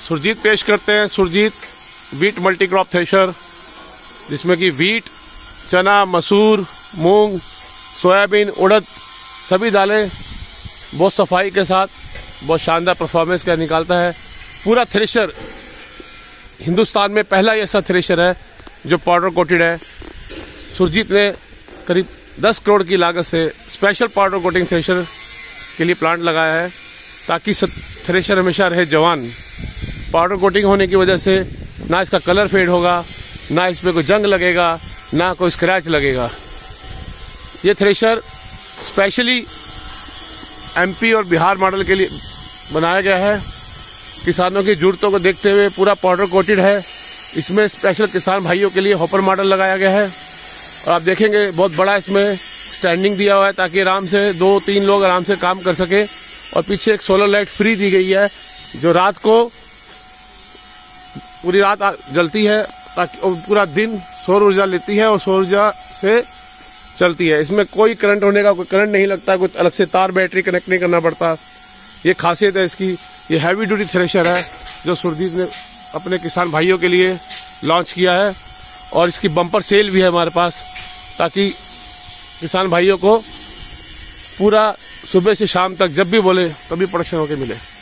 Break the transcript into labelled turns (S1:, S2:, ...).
S1: सुरजीत पेश करते हैं सुरजीत वीट मल्टीक्रॉप थ्रेशर, जिसमें कि वीट, चना, मसूर, मूंग, सोयाबीन, उड़द सभी दालें बहुत सफाई के साथ बहुत शानदार परफॉर्मेंस का निकालता है। पूरा थ्रेशर हिंदुस्तान में पहला ही ऐसा थ्रेशर है जो पाउडर कोटेड है। सुरजीत ने करीब 10 करोड़ की लागत से स्पेशल पाउडर कोटिंग थ्रेशर के लिए प्लांट लगाया है, ताकि थ्रेशर हमेशा रहे जवान। पाउडर कोटिंग होने की वजह से ना इसका कलर फेड होगा, ना इसमें कोई जंग लगेगा, ना कोई स्क्रैच लगेगा। ये थ्रेशर स्पेशली एमपी और बिहार मॉडल के लिए बनाया गया है। किसानों की ज़रूरतों को देखते हुए पूरा पाउडर कोटेड है। इसमें स्पेशल किसान भाइयों के लिए हॉपर मॉडल लगाया गया है, और आप देखेंगे बहुत बड़ा इसमें स्टैंडिंग दिया हुआ है, ताकि आराम से 2-3 लोग आराम से काम कर सके। और पीछे एक सोलर लाइट फ्री दी गई है, जो रात को पूरी रात जलती है, ताकि पूरा दिन सौर ऊर्जा लेती है और सौर ऊर्जा से चलती है। इसमें कोई करंट होने का कोई करंट नहीं लगता, कोई अलग से तार बैटरी कनेक्ट नहीं करना पड़ता। ये खासियत है इसकी। ये हैवी ड्यूटी थ्रेशर है जो सुरजीत ने अपने किसान भाइयों के लिए लॉन्च किया है, और इसकी बम्पर सेल भी है हमारे पास, ताकि किसान भाइयों को पूरा सुबह से शाम तक जब भी बोले तभी प्रोडक्शन होके मिले।